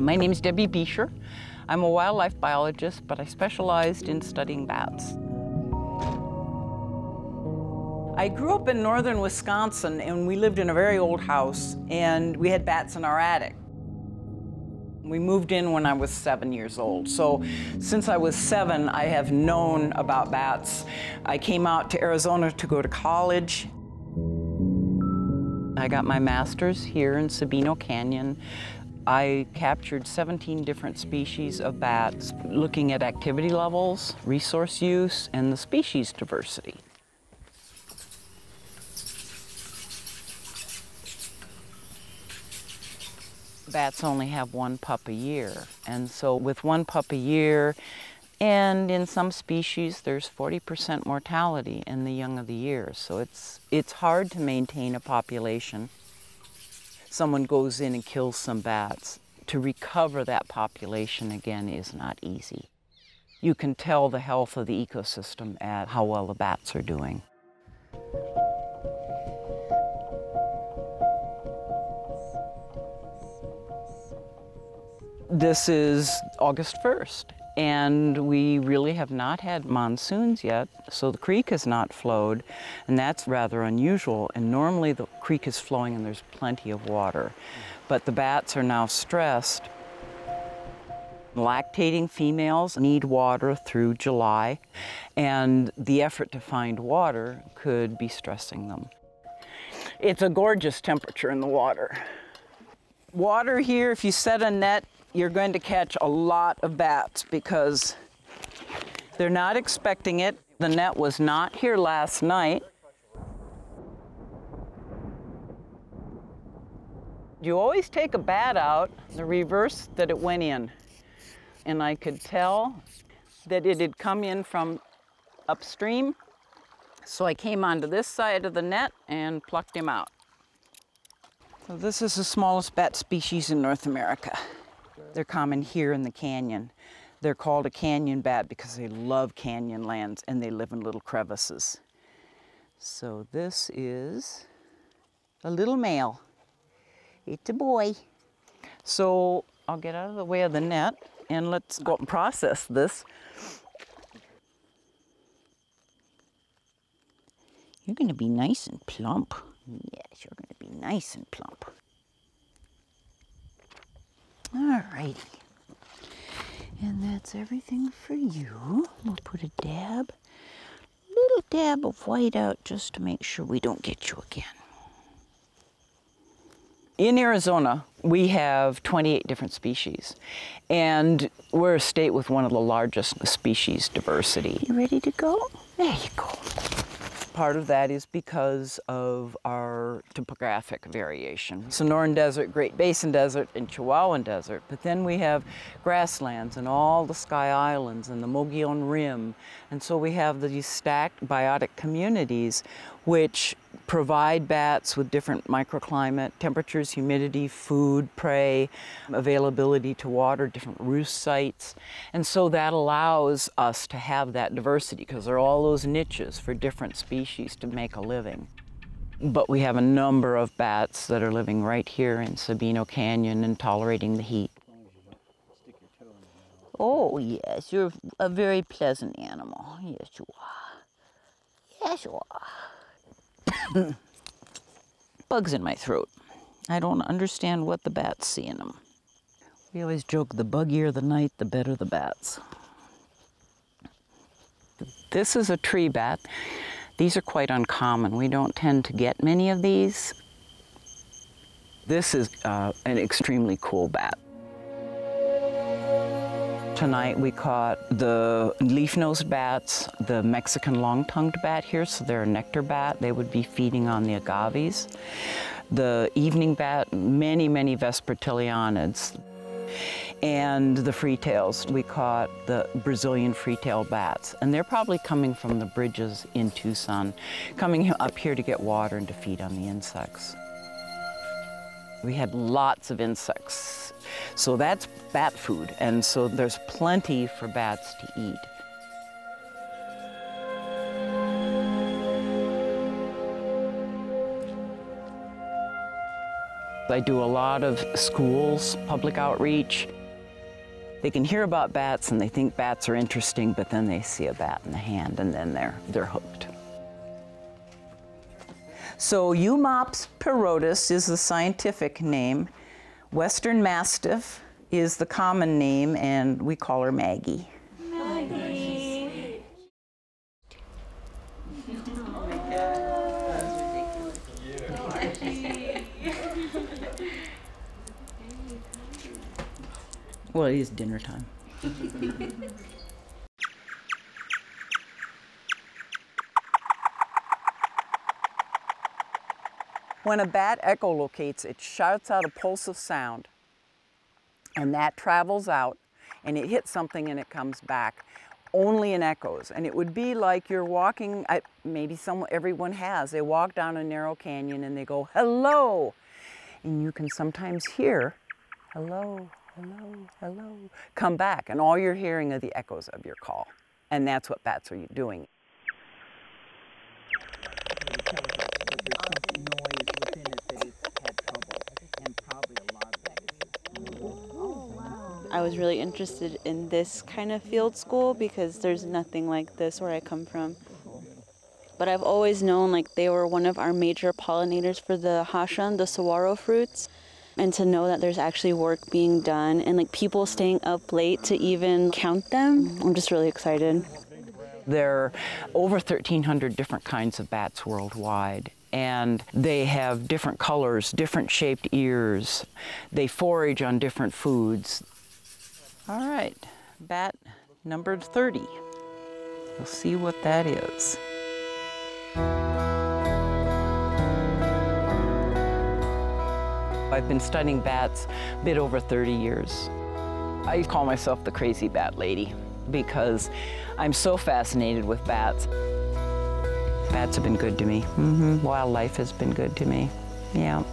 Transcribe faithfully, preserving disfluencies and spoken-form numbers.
My name is Debbie Buecher. I'm a wildlife biologist, but I specialized in studying bats. I grew up in northern Wisconsin, and we lived in a very old house, and we had bats in our attic. We moved in when I was seven years old. So since I was seven, I have known about bats. I came out to Arizona to go to college. I got my master's here in Sabino Canyon. I captured seventeen different species of bats, looking at activity levels, resource use, and the species diversity. Bats only have one pup a year, and so with one pup a year, and in some species there's forty percent mortality in the young of the year, so it's, it's hard to maintain a population. Someone goes in and kills some bats. To recover that population again is not easy. You can tell the health of the ecosystem at how well the bats are doing. This is August first, and we really have not had monsoons yet, so the creek has not flowed, and that's rather unusual. And normally the creek is flowing and there's plenty of water, but the bats are now stressed. Lactating females need water through July, and the effort to find water could be stressing them. It's a gorgeous temperature in the water. Water here, if you set a net, you're going to catch a lot of bats because they're not expecting it. The net was not here last night. You always take a bat out the reverse that it went in. And I could tell that it had come in from upstream. So I came onto this side of the net and plucked him out. So this is the smallest bat species in North America. They're common here in the canyon. They're called a canyon bat because they love canyon lands and they live in little crevices. So this is a little male. It's a boy. So I'll get out of the way of the net and let's go up and process this. You're gonna be nice and plump. Yes, you're gonna be nice and plump. All righty, and that's everything for you. We'll put a dab, little dab of white out just to make sure we don't get you again. In Arizona, we have twenty-eight different species, and we're a state with one of the largest species diversity. You ready to go? There you go. Part of that is because of our topographic variation. Sonoran Desert, Great Basin Desert, and Chihuahuan Desert. But then we have grasslands and all the Sky Islands and the Mogollon Rim. And so we have these stacked biotic communities which provide bats with different microclimate, temperatures, humidity, food, prey, availability to water, different roost sites. And so that allows us to have that diversity because there are all those niches for different species to make a living. But we have a number of bats that are living right here in Sabino Canyon and tolerating the heat. Oh yes, you're a very pleasant animal. Yes you are. Yes you are. Bugs in my throat. I don't understand what the bats see in them. We always joke, the buggier the night, the better the bats. This is a tree bat. These are quite uncommon. We don't tend to get many of these. This is uh, an extremely cool bat. Tonight we caught the leaf-nosed bats, the Mexican long-tongued bat here, so they're a nectar bat. They would be feeding on the agaves. The evening bat, many, many vespertilionids. And the freetails, we caught the Brazilian freetail bats. And they're probably coming from the bridges in Tucson, coming up here to get water and to feed on the insects. We had lots of insects. So that's bat food, and so there's plenty for bats to eat. I do a lot of schools, public outreach. They can hear about bats and they think bats are interesting, but then they see a bat in the hand and then they're, they're hooked. So Eumops pirotis is the scientific name. Western Mastiff is the common name, and we call her Maggie. Maggie. Well, it is dinner time. When a bat echolocates, it shouts out a pulse of sound, and that travels out, and it hits something and it comes back, only in echoes. And it would be like you're walking, I, maybe some, everyone has, they walk down a narrow canyon and they go, hello, and you can sometimes hear, hello, hello, hello, come back, and all you're hearing are the echoes of your call. And that's what bats are doing. I was really interested in this kind of field school because there's nothing like this where I come from. But I've always known like they were one of our major pollinators for the hashan, the saguaro fruits. And to know that there's actually work being done and like people staying up late to even count them, I'm just really excited. There are over thirteen hundred different kinds of bats worldwide, and they have different colors, different shaped ears. They forage on different foods. All right, bat number thirty. We'll see what that is. I've been studying bats a bit over thirty years. I call myself the crazy bat lady because I'm so fascinated with bats. Bats have been good to me. Mm-hmm. Wildlife has been good to me. Yeah.